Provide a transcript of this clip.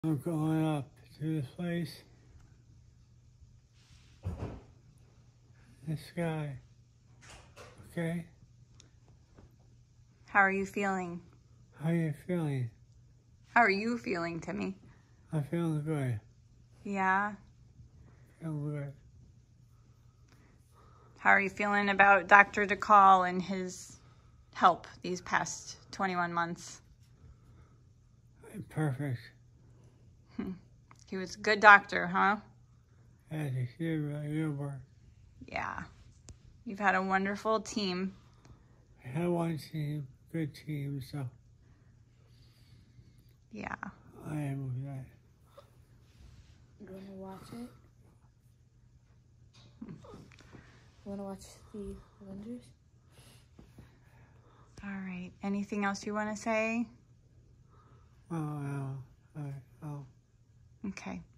I'm going up to this place. The sky. Okay? How are you feeling? How are you feeling? How are you feeling, Timmy? I'm feeling good. Yeah? Feeling good. How are you feeling about Dr. DeCall and his help these past 21 months? Perfect. He was a good doctor, huh? Yeah, he did really good work. Yeah. You've had a wonderful team. I had one team, good team, so Yeah. I am with that. You want to watch it? You want to watch the Avengers? All right. Anything else you want to say? Oh, Okay.